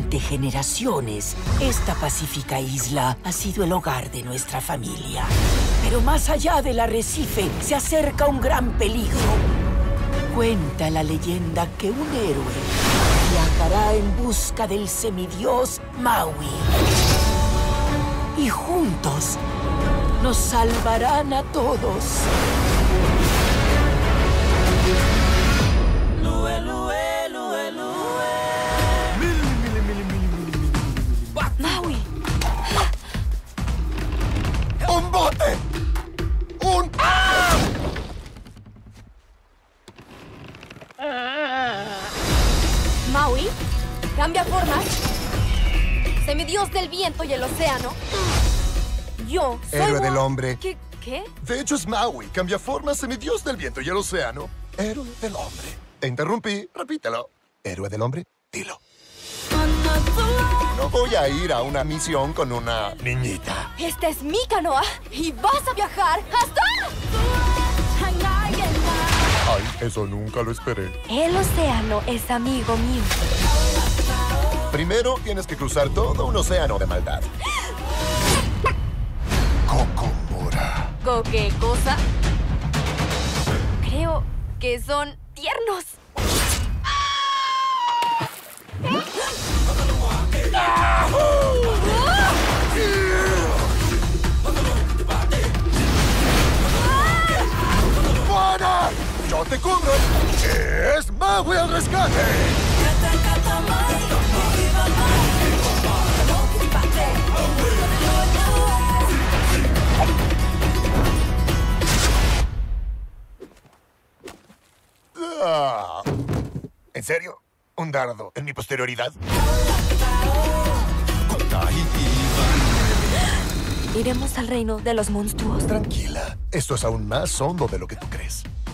Durante generaciones, esta pacífica isla ha sido el hogar de nuestra familia. Pero más allá del arrecife se acerca un gran peligro. Cuenta la leyenda que un héroe viajará en busca del semidios Maui. Y juntos nos salvarán a todos. ¡Maui! ¡Un bote! ¡Un... ¡Ah! Maui, cambia formas. Semidios del viento y el océano. Yo soy Héroe del hombre. ¿Qué? De hecho es Maui, cambia forma, semidios del viento y el océano. Héroe del hombre. Te interrumpí, repítelo. Héroe del hombre, dilo. No voy a ir a una misión con una niñita. Esta es mi canoa y vas a viajar hasta... Ay, eso nunca lo esperé. El océano es amigo mío. Primero tienes que cruzar todo un océano de maldad. Kokomura. ¿Qué cosa? Creo que son tiernos. ¡Buena! ¡Yo te cubro! ¡Es Maui al rescate! Ah, ¿en serio? ¿Un dardo en mi posterioridad? Iremos al reino de los monstruos. Tranquila, esto es aún más hondo de lo que tú crees.